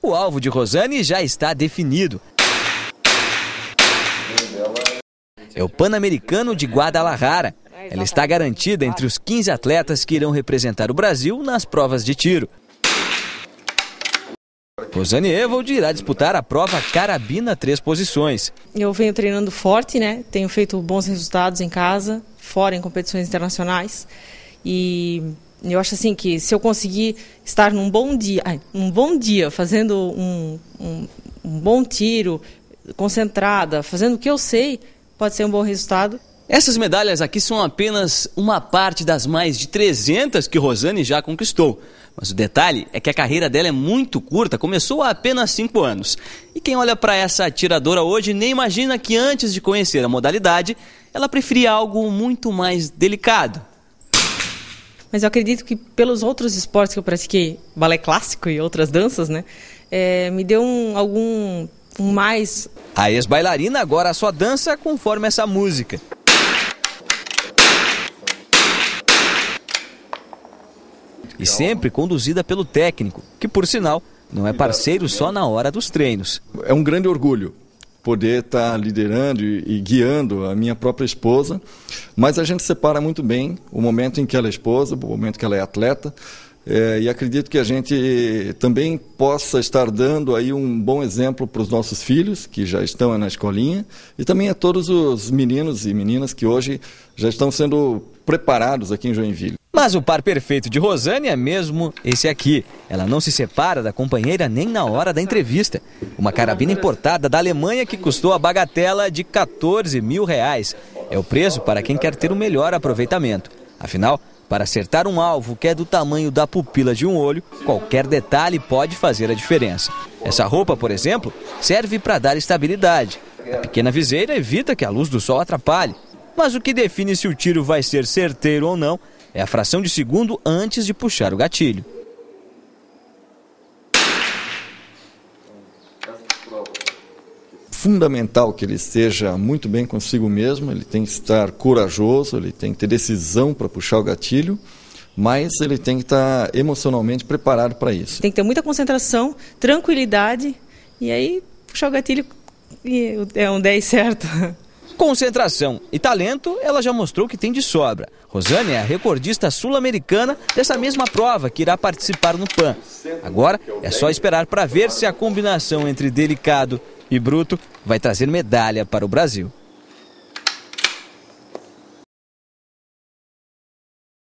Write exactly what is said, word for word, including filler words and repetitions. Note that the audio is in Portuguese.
o alvo de Rosane já está definido. É o Pan-Americano de Guadalajara. Ela está garantida entre os quinze atletas que irão representar o Brasil nas provas de tiro. Rosane Ewald irá disputar a prova carabina três posições. Eu venho treinando forte, né? Tenho feito bons resultados em casa, fora em competições internacionais. E eu acho assim que se eu conseguir estar num bom dia, ai, um bom dia fazendo um, um, um bom tiro, concentrada, fazendo o que eu sei, pode ser um bom resultado. Essas medalhas aqui são apenas uma parte das mais de trezentas que Rosane já conquistou. Mas o detalhe é que a carreira dela é muito curta, começou há apenas cinco anos. E quem olha para essa atiradora hoje nem imagina que antes de conhecer a modalidade, ela preferia algo muito mais delicado. Mas eu acredito que pelos outros esportes que eu pratiquei, balé clássico e outras danças, né, é, me deu um, algum um mais... A ex-bailarina agora só dança conforme essa música. E sempre conduzida pelo técnico, que por sinal não é parceiro só na hora dos treinos. É um grande orgulho poder estar liderando e guiando a minha própria esposa, mas a gente separa muito bem o momento em que ela é esposa, o momento que ela é atleta, é, e acredito que a gente também possa estar dando aí um bom exemplo para os nossos filhos, que já estão na escolinha, e também a todos os meninos e meninas que hoje já estão sendo preparados aqui em Joinville. Mas o par perfeito de Rosane é mesmo esse aqui. Ela não se separa da companheira nem na hora da entrevista. Uma carabina importada da Alemanha que custou a bagatela de quatorze mil reais. É o preço para quem quer ter o melhor aproveitamento. Afinal, para acertar um alvo que é do tamanho da pupila de um olho, qualquer detalhe pode fazer a diferença. Essa roupa, por exemplo, serve para dar estabilidade. A pequena viseira evita que a luz do sol atrapalhe. Mas o que define se o tiro vai ser certeiro ou não é a fração de segundo antes de puxar o gatilho. Fundamental que ele esteja muito bem consigo mesmo, ele tem que estar corajoso, ele tem que ter decisão para puxar o gatilho, mas ele tem que estar emocionalmente preparado para isso. Tem que ter muita concentração, tranquilidade, e aí puxar o gatilho é um dez certo. Concentração e talento, ela já mostrou que tem de sobra. Rosane é a recordista sul-americana dessa mesma prova que irá participar no Pan. Agora é só esperar para ver se a combinação entre delicado e bruto vai trazer medalha para o Brasil.